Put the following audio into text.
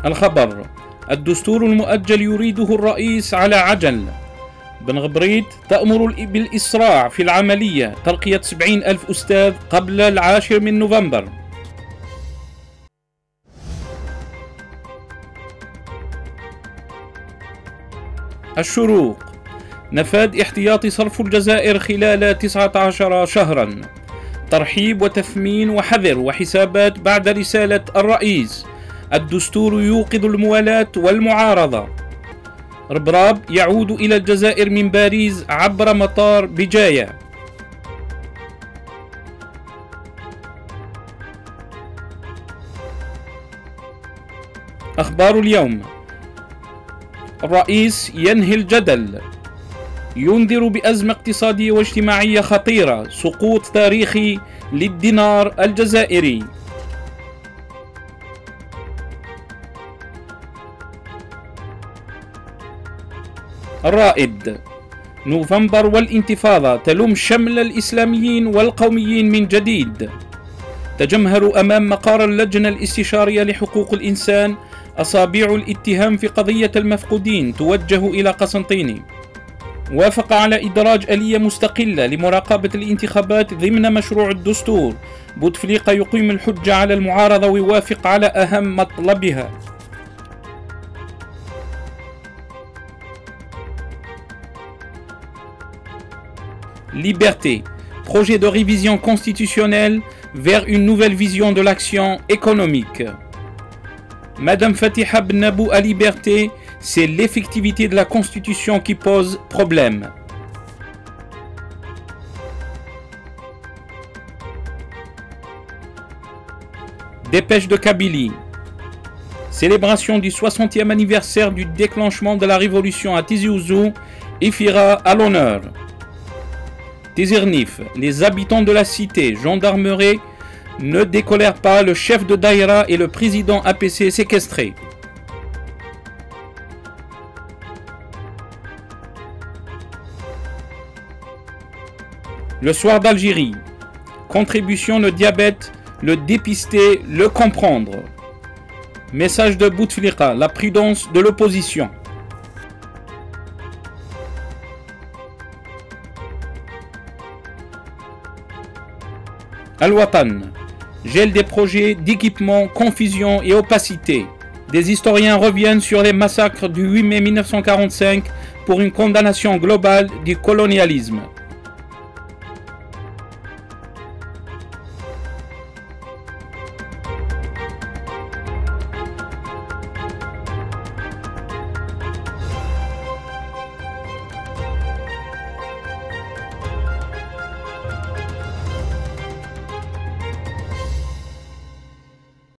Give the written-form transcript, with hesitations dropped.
الخبر: الدستور المؤجل يريده الرئيس على عجل. بن غبريت تأمر بالإسراع في العملية، ترقية 70,000 أستاذ قبل 10 نوفمبر. الشروق: نفاذ احتياطي صرف الجزائر خلال 19 شهرا. ترحيب وتثمين وحذر وحسابات بعد رسالة الرئيس. الدستور يوقظ الموالاة والمعارضة. ربراب يعود إلى الجزائر من باريس عبر مطار بجاية. أخبار اليوم: الرئيس ينهي الجدل، ينذر بأزمة اقتصادية واجتماعية خطيرة، سقوط تاريخي للدينار الجزائري. الرائد: نوفمبر والانتفاضة تلم شمل الإسلاميين والقوميين من جديد. تجمهر أمام مقر اللجنة الاستشارية لحقوق الإنسان. أصابع الاتهام في قضية المفقودين توجه إلى قسنطيني. وافق على إدراج آلية مستقلة لمراقبة الانتخابات ضمن مشروع الدستور. بوتفليقة يقيم الحجة على المعارضة ويوافق على أهم مطلبها. Liberté, projet de révision constitutionnelle vers une nouvelle vision de l'action économique. Madame Fatiha Bennabou à Liberté, c'est l'effectivité de la Constitution qui pose problème. Dépêche de Kabylie. Célébration du 60e anniversaire du déclenchement de la révolution à Tizi Ouzou, Ifira à l'honneur. Tizirnif, les habitants de la cité, gendarmerie, ne décolèrent pas, le chef de Daïra et le président APC séquestrés. Le soir d'Algérie. Contribution le diabète, le dépister, le comprendre. Message de Bouteflika, la prudence de l'opposition. Al-Watan, gel des projets d'équipement, confusion et opacité. Des historiens reviennent sur les massacres du 8 mai 1945 pour une condamnation globale du colonialisme.